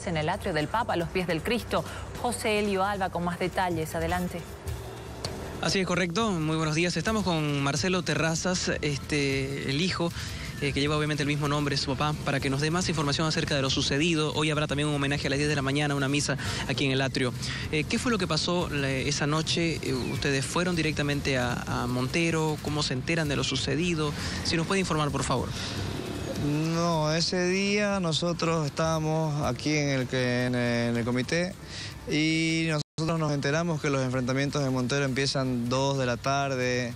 En el atrio del Papa, a los pies del Cristo. José Elio Alba con más detalles. Adelante. Así es, correcto. Muy buenos días. Estamos con Marcelo Terrazas, el hijo, que lleva obviamente el mismo nombre, su papá, para que nos dé más información acerca de lo sucedido. Hoy habrá también un homenaje a las 10 de la mañana, una misa aquí en el atrio. ¿Qué fue lo que pasó esa noche? ¿Ustedes fueron directamente a Montero? ¿Cómo se enteran de lo sucedido? Si nos puede informar, por favor. No, ese día nosotros estábamos aquí en el comité y nosotros nos enteramos que los enfrentamientos de Montero empiezan 2 de la tarde,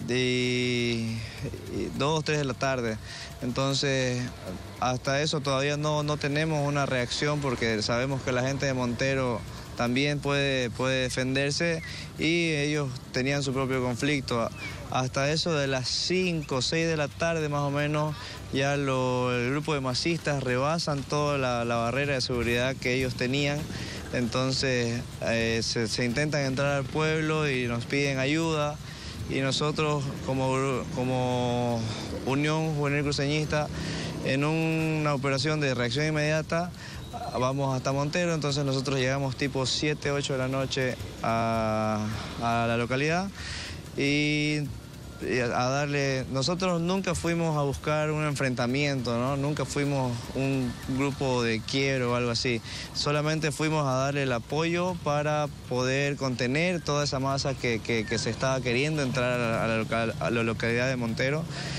2, 3 de la tarde. Entonces, hasta eso todavía no tenemos una reacción porque sabemos que la gente de Montero también puede defenderse y ellos tenían su propio conflicto. Hasta eso de las 5 o 6 de la tarde más o menos, ya el grupo de masistas rebasan toda la barrera de seguridad que ellos tenían. Entonces se intentan entrar al pueblo y nos piden ayuda. Y nosotros como Unión Juvenil Cruceñista, en una operación de reacción inmediata, vamos hasta Montero. Entonces nosotros llegamos tipo 7, 8 de la noche a la localidad y a darle... Nosotros nunca fuimos a buscar un enfrentamiento, ¿no? Nunca fuimos un grupo de quiebro o algo así. Solamente fuimos a darle el apoyo para poder contener toda esa masa que se estaba queriendo entrar a la localidad de Montero.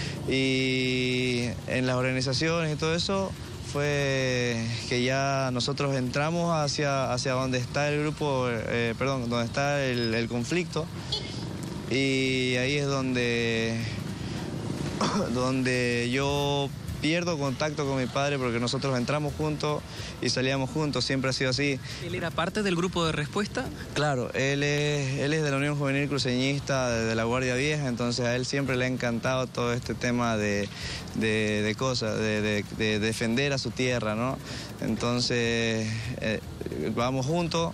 Y en las organizaciones y todo eso fue que ya nosotros entramos hacia donde está el grupo, donde está el conflicto. Y ahí es donde yo pierdo contacto con mi padre porque nosotros entramos juntos y salíamos juntos, siempre ha sido así. ¿Él era parte del grupo de respuesta? Claro, él es de la Unión Juvenil Cruceñista, de la Guardia Vieja, entonces a él siempre le ha encantado todo este tema de defender a su tierra, ¿no? Entonces vamos juntos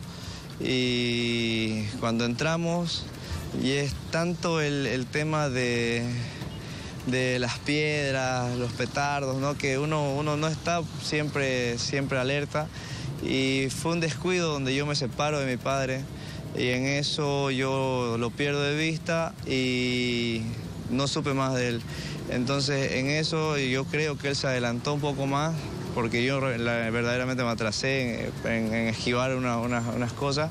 y cuando entramos... Y es tanto el tema de las piedras, los petardos, ¿no? Que uno no está siempre alerta. Y fue un descuido donde yo me separo de mi padre y en eso yo lo pierdo de vista y no supe más de él. Entonces en eso yo creo que él se adelantó un poco más porque yo verdaderamente me atrasé en esquivar unas cosas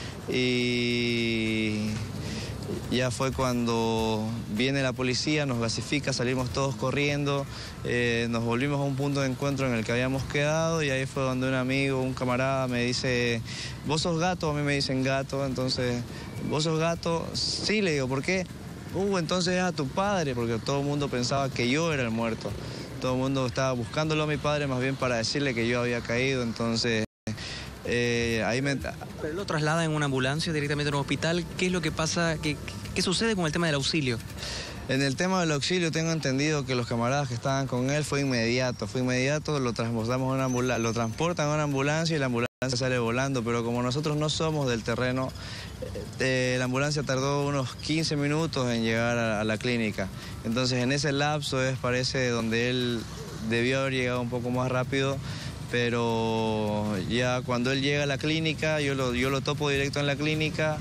y... Ya fue cuando viene la policía, nos gasifica, salimos todos corriendo, nos volvimos a un punto de encuentro en el que habíamos quedado y ahí fue donde un amigo, un camarada me dice, ¿vos sos gato? A mí me dicen gato, entonces, ¿vos sos gato? Sí, le digo, ¿por qué? Entonces es a tu padre, porque todo el mundo pensaba que yo era el muerto. Todo el mundo estaba buscándolo a mi padre más bien para decirle que yo había caído, entonces... Pero lo traslada en una ambulancia directamente a un hospital. ¿Qué es lo que pasa? ¿Qué sucede con el tema del auxilio? En el tema del auxilio tengo entendido que los camaradas que estaban con él fue inmediato, lo transportan a una ambulancia y la ambulancia sale volando, pero como nosotros no somos del terreno, la ambulancia tardó unos 15 minutos en llegar a la clínica. Entonces en ese lapso parece donde él debió haber llegado un poco más rápido. Pero ya cuando él llega a la clínica, yo lo topo directo en la clínica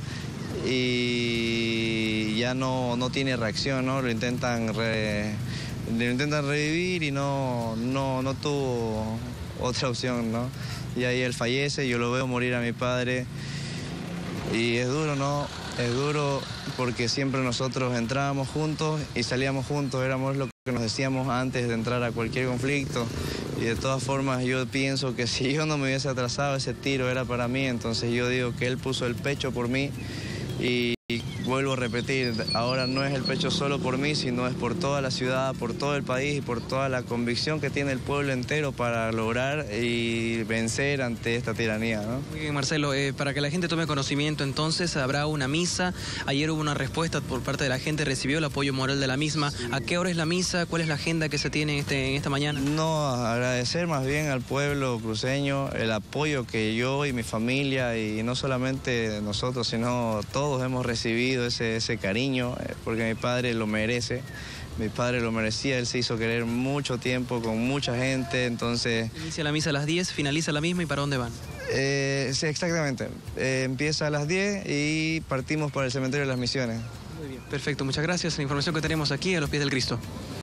y ya no tiene reacción, ¿no? Lo intentan revivir y no tuvo otra opción, ¿no? Y ahí él fallece, yo lo veo morir a mi padre y es duro, ¿no? Es duro porque siempre nosotros entrábamos juntos y salíamos juntos, éramos lo que nos decíamos antes de entrar a cualquier conflicto. Y de todas formas yo pienso que si yo no me hubiese atrasado, ese tiro era para mí, entonces yo digo que él puso el pecho por mí y vuelvo a repetir, ahora no es el pecho solo por mí, sino es por toda la ciudad, por todo el país y por toda la convicción que tiene el pueblo entero para lograr y vencer ante esta tiranía, ¿no? Muy bien, Marcelo, para que la gente tome conocimiento, entonces habrá una misa. Ayer hubo una respuesta por parte de la gente, recibió el apoyo moral de la misma. Sí. ¿A qué hora es la misa? ¿Cuál es la agenda que se tiene en esta mañana? No, agradecer más bien al pueblo cruceño el apoyo que yo y mi familia, y no solamente nosotros, sino todos hemos recibido ese cariño, porque mi padre lo merece. Mi padre lo merecía, él se hizo querer mucho tiempo con mucha gente, entonces... Inicia la misa a las 10, finaliza la misma, ¿y para dónde van? Sí, exactamente. Empieza a las 10 y partimos para el cementerio de las Misiones. Muy bien, perfecto, muchas gracias. La información que tenemos aquí a los pies del Cristo.